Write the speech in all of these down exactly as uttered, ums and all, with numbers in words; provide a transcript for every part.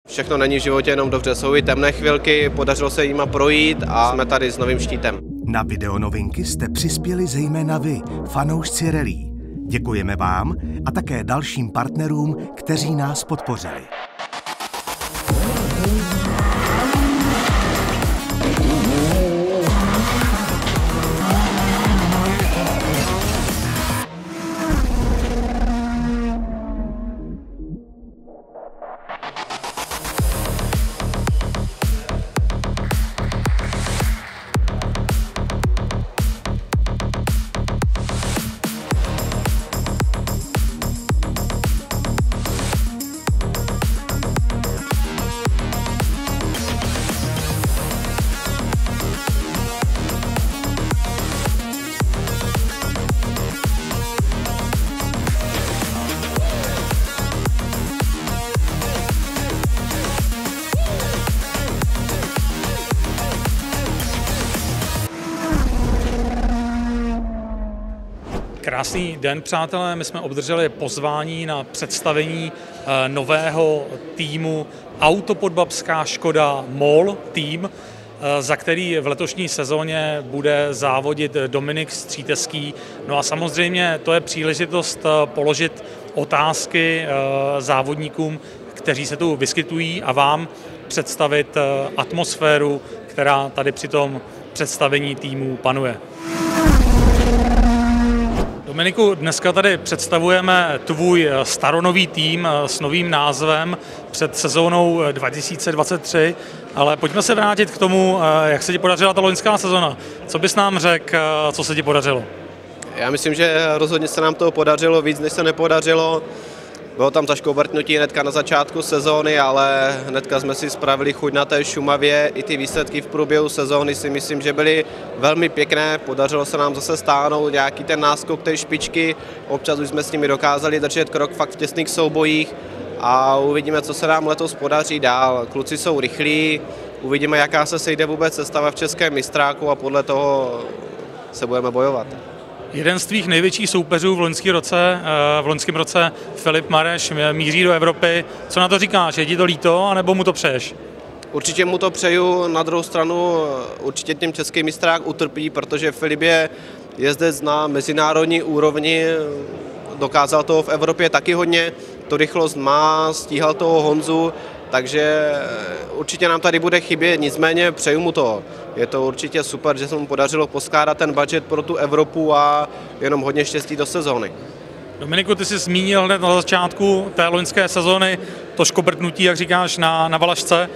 Všechno není v životě jenom dobře, jsou i temné chvilky, podařilo se jima projít a jsme tady s novým štítem. Na videonovinky jste přispěli zejména vy, fanoušci rallye. Děkujeme vám a také dalším partnerům, kteří nás podpořili. Krásný den, přátelé. My jsme obdrželi pozvání na představení nového týmu Autopodbabská Škoda MOL tým, za který v letošní sezóně bude závodit Dominik Stříteský. No a samozřejmě to je příležitost položit otázky závodníkům, kteří se tu vyskytují, a vám představit atmosféru, která tady při tom představení týmu panuje. Dominiku, dneska tady představujeme tvůj staronový tým s novým názvem před sezónou dva tisíce dvacet tři, ale pojďme se vrátit k tomu, jak se ti podařila ta loňská sezona. Co bys nám řekl, co se ti podařilo? Já myslím, že rozhodně se nám to podařilo víc, než se nepodařilo. Bylo tam zaškobrtnutí hnedka na začátku sezóny, ale hnedka jsme si spravili chuť na té Šumavě. I ty výsledky v průběhu sezóny si myslím, že byly velmi pěkné. Podařilo se nám zase stáhnout nějaký ten náskok té špičky. Občas už jsme s nimi dokázali držet krok fakt v těsných soubojích a uvidíme, co se nám letos podaří dál. Kluci jsou rychlí, uvidíme, jaká se sejde vůbec sestava v českém mistráku a podle toho se budeme bojovat. Jeden z tvých největších soupeřů v loňském roce, v loňském roce Filip Mareš míří do Evropy. Co na to říkáš? Je ti to líto, anebo mu to přeješ? Určitě mu to přeju, na druhou stranu určitě tím český mistrák utrpí, protože Filip je jezdec na mezinárodní úrovni, dokázal toho v Evropě taky hodně, to rychlost má, stíhal toho Honzu, takže určitě nám tady bude chybět, nicméně přeju mu to. Je to určitě super, že se mu podařilo poskládat ten budget pro tu Evropu a jenom hodně štěstí do sezóny. Dominiku, ty jsi zmínil hned na začátku té loňské sezóny to škobrtnutí, jak říkáš, na, na Valašce.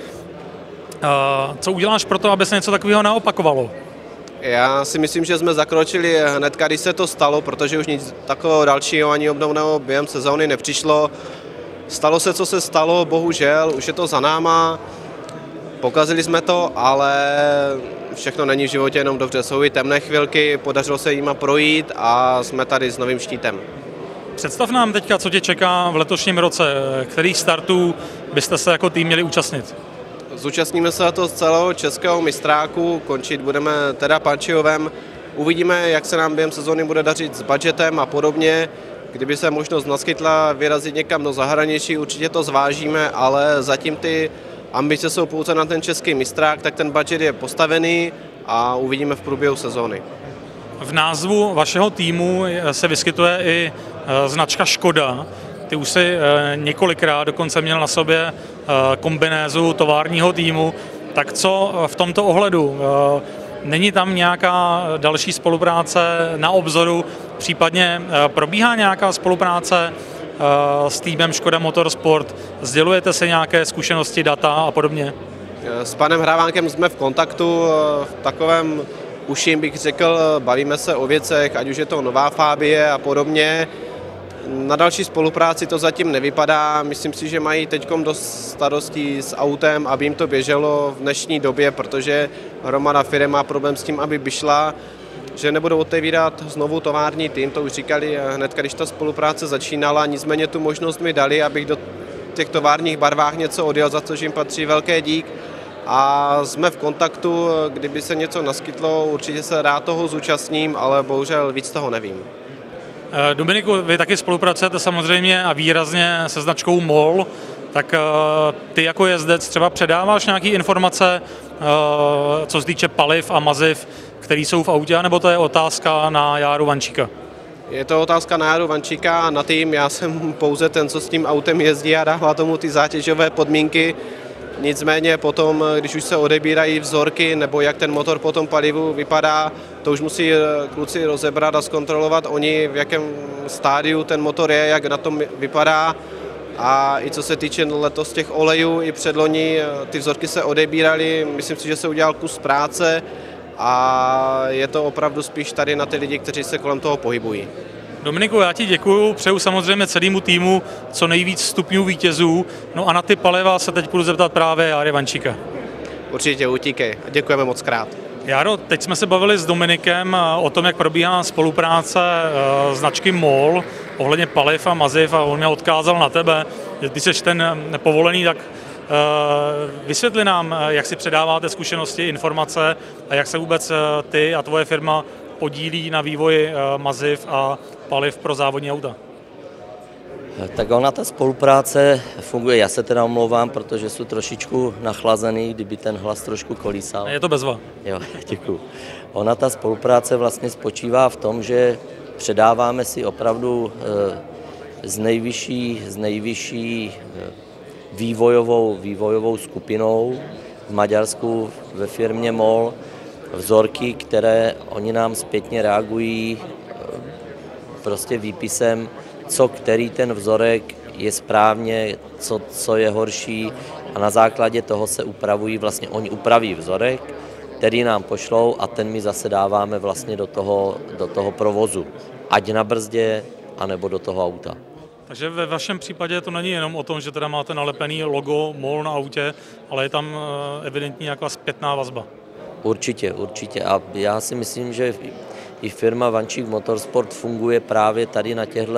Co uděláš pro to, aby se něco takového neopakovalo? Já si myslím, že jsme zakročili hned, když se to stalo, protože už nic takového dalšího ani obnovného během sezóny nepřišlo. Stalo se, co se stalo, bohužel, už je to za náma, pokazili jsme to, ale všechno není v životě jenom dobře, jsou i temné chvilky, podařilo se jima projít a jsme tady s novým štítem. Představ nám teďka, co tě čeká v letošním roce, kterých startů byste se jako tým měli účastnit? Zúčastníme se to z celého českého mistráku, končit budeme teda Pančijovem, uvidíme, jak se nám během sezóny bude dařit s budgetem a podobně. Kdyby se možnost naskytla vyrazit někam do zahraničí, určitě to zvážíme, ale zatím ty ambice jsou pouze na ten český mistrák, tak ten budget je postavený a uvidíme v průběhu sezóny. V názvu vašeho týmu se vyskytuje i značka Škoda. Ty už si několikrát dokonce měl na sobě kombinézu továrního týmu. Tak co v tomto ohledu? Není tam nějaká další spolupráce na obzoru, případně probíhá nějaká spolupráce s týmem Škoda Motorsport, sdělujete se nějaké zkušenosti, data a podobně? S panem Hravánkem jsme v kontaktu, v takovém uším bych řekl, bavíme se o věcech, ať už je to nová Fabie a podobně. Na další spolupráci to zatím nevypadá, myslím si, že mají teď dost starostí s autem, aby jim to běželo v dnešní době, protože hromada firem má problém s tím, aby vyšla, že nebudou otevírat znovu tovární tým, to už říkali hned, když ta spolupráce začínala, nicméně tu možnost mi dali, abych do těch továrních barvách něco odjel, za což jim patří velké dík. A jsme v kontaktu, kdyby se něco naskytlo, určitě se rád toho zúčastním, ale bohužel víc toho nevím. Dominiku, vy taky spolupracujete samozřejmě a výrazně se značkou MOL. tak ty jako jezdec třeba předáváš nějaké informace, co se týče paliv a maziv, které jsou v autě, nebo to je otázka na Járu Vančíka? Je to otázka na Járu Vančíka a na tým. Já jsem pouze ten, co s tím autem jezdí a dává tomu ty zátěžové podmínky. Nicméně potom, když už se odebírají vzorky nebo jak ten motor po tom palivu vypadá, to už musí kluci rozebrat a zkontrolovat oni, v jakém stádiu ten motor je, jak na tom vypadá. A i co se týče letos těch olejů, i předloni ty vzorky se odebíraly, myslím si, že se udělal kus práce a je to opravdu spíš tady na ty lidi, kteří se kolem toho pohybují. Dominiku, já ti děkuju, přeju samozřejmě celému týmu co nejvíc stupňů vítězů, no a na ty paliva se teď budu zeptat právě Járy Vančíka. Určitě utíkej a děkujeme moc krát. Járo, teď jsme se bavili s Dominikem o tom, jak probíhá spolupráce značky MOL ohledně paliv a maziv a on mě odkázal na tebe, že ty jsi ten povolený, tak vysvětli nám, jak si předáváte zkušenosti, informace a jak se vůbec ty a tvoje firma podílí na vývoji maziv a paliv pro závodní auta. Tak ona ta spolupráce funguje, já se teda omlouvám, protože jsou trošičku nachlazený, kdyby ten hlas trošku kolísal. Je to bezva. Jo, děkuju. Ona ta spolupráce vlastně spočívá v tom, že předáváme si opravdu z nejvyšší, z nejvyšší vývojovou, vývojovou skupinou v Maďarsku ve firmě MOL vzorky, které oni nám zpětně reagují prostě výpisem, co který ten vzorek je správně, co, co je horší a na základě toho se upravují, vlastně oni upraví vzorek, který nám pošlou a ten my zase dáváme vlastně do toho, do toho provozu, ať na brzdě, anebo do toho auta. Takže ve vašem případě to není jenom o tom, že teda máte nalepený logo MOL na autě, ale je tam evidentní nějaká zpětná vazba. Určitě, určitě. A já si myslím, že i firma Vančík Motorsport funguje právě tady na těchto,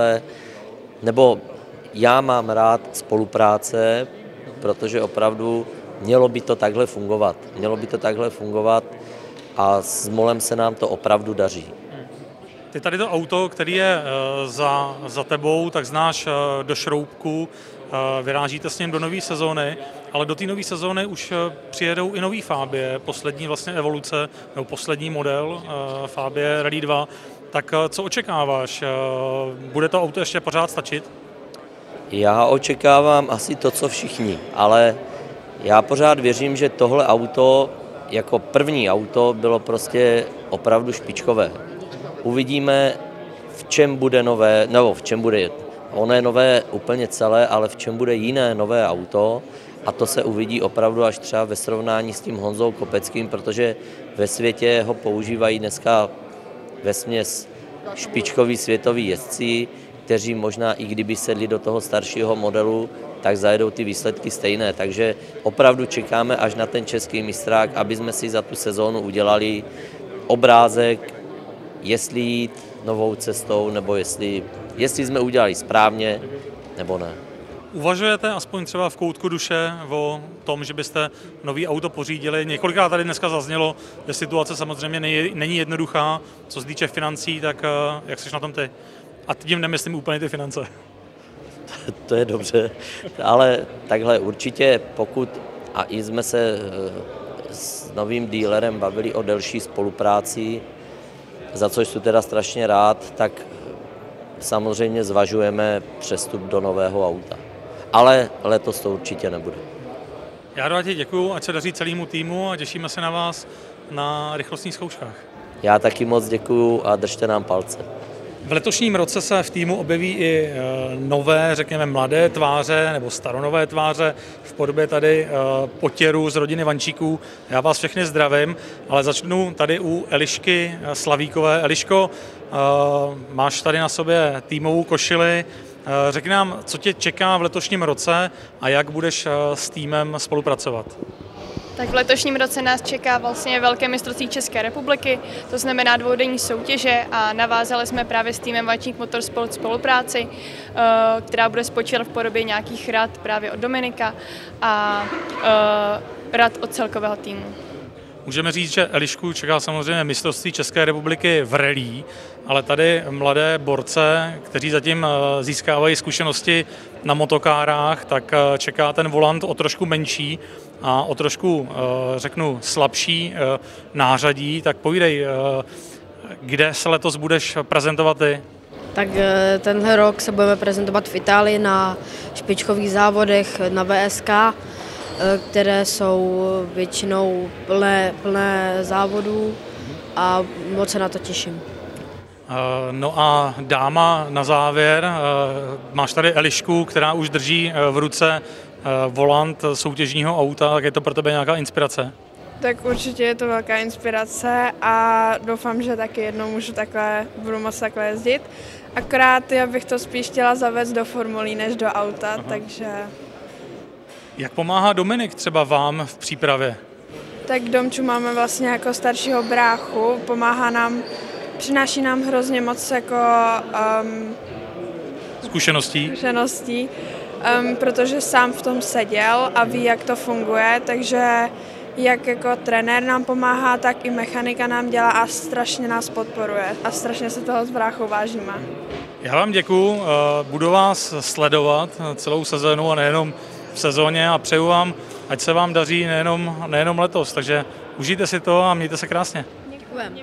nebo já mám rád spolupráce, protože opravdu mělo by to takhle fungovat. Mělo by to takhle fungovat a s MOLem se nám to opravdu daří. Ty tady to auto, který je za, za tebou, tak znáš do šroubku, vyrážíte s ním do nové sezóny, ale do té nové sezóny už přijedou i nový Fabie, poslední vlastně evoluce, nebo poslední model Fabie Rally dva. Tak co očekáváš? Bude to auto ještě pořád stačit? Já očekávám asi to, co všichni, ale já pořád věřím, že tohle auto jako první auto bylo prostě opravdu špičkové. Uvidíme, v čem bude nové, nebo v čem bude, ono je nové úplně celé, ale v čem bude jiné nové auto a to se uvidí opravdu až třeba ve srovnání s tím Honzou Kopeckým, protože ve světě ho používají dneska vesměs špičkoví světoví jezdci, kteří možná i kdyby sedli do toho staršího modelu, tak zajedou ty výsledky stejné. Takže opravdu čekáme až na ten český mistrák, aby jsme si za tu sezónu udělali obrázek, jestli jít novou cestou, nebo jestli, jestli jsme udělali správně, nebo ne. Uvažujete aspoň třeba v koutku duše o tom, že byste nový auto pořídili? Několikrát tady dneska zaznělo, že situace samozřejmě není jednoduchá, co se týče financí, tak jak jsi na tom ty? A tím nemyslím úplně ty finance. To je dobře, ale takhle určitě pokud, a i jsme se s novým dílerem bavili o delší spolupráci, za což jsem teda strašně rád, tak samozřejmě zvažujeme přestup do nového auta. Ale letos to určitě nebude. Já rád děkuju, ať se daří celému týmu a těšíme se na vás na rychlostních zkouškách. Já taky moc děkuju a držte nám palce. V letošním roce se v týmu objeví i nové, řekněme, mladé tváře nebo staronové tváře v podobě tady Potěru z rodiny Vančíků. Já vás všechny zdravím, ale začnu tady u Elišky Slavíkové. Eliško, máš tady na sobě týmovou košili. Řekni nám, co tě čeká v letošním roce a jak budeš s týmem spolupracovat. Tak v letošním roce nás čeká vlastně velké mistrovství České republiky, to znamená dvoudenní soutěže a navázali jsme právě s týmem Vančík Motorsport spolupráci, která bude spočívat v podobě nějakých rad právě od Dominika a rad od celkového týmu. Můžeme říct, že Elišku čeká samozřejmě mistrovství České republiky v rallye, ale tady mladé borce, kteří zatím získávají zkušenosti na motokárách, tak čeká ten volant o trošku menší a o trošku, řeknu, slabší nářadí. Tak povídej, kde se letos budeš prezentovat ty? Tak tenhle rok se budeme prezentovat v Itálii na špičkových závodech na V S K, které jsou většinou plné, plné závodů a moc se na to těším. No a dáma na závěr, máš tady Elišku, která už drží v ruce volant soutěžního auta, tak je to pro tebe nějaká inspirace? Tak určitě je to velká inspirace a doufám, že taky jednou můžu takhle, budu moct takhle jezdit. Akorát já bych to spíš chtěla zavést do formulí než do auta, aha, takže... Jak pomáhá Dominik třeba vám v přípravě? Tak Domču máme vlastně jako staršího bráchu, pomáhá nám, přináší nám hrozně moc jako... Um, zkušeností? Zkušeností, um, protože sám v tom seděl a ví, jak to funguje, takže jak jako trenér nám pomáhá, tak i mechanika nám dělá a strašně nás podporuje a strašně se toho s bráchou vážíme. Já vám děkuju, budu vás sledovat celou sezónu a nejenom v sezóně a přeju vám, ať se vám daří nejenom, nejenom letos, takže užijte si to a mějte se krásně. Děkujeme.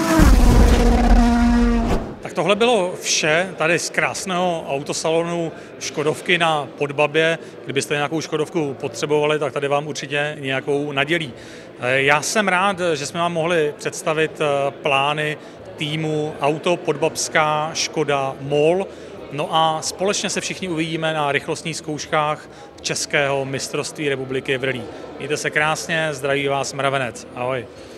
Tak tohle bylo vše tady z krásného autosalonu Škodovky na Podbabě. Kdybyste nějakou Škodovku potřebovali, tak tady vám určitě nějakou nadělí. Já jsem rád, že jsme vám mohli představit plány týmu Auto Podbabská Škoda MOL. No a společně se všichni uvidíme na rychlostních zkouškách Českého mistrovství republiky v rallye. Mějte se krásně, zdraví vás Mravenec. Ahoj.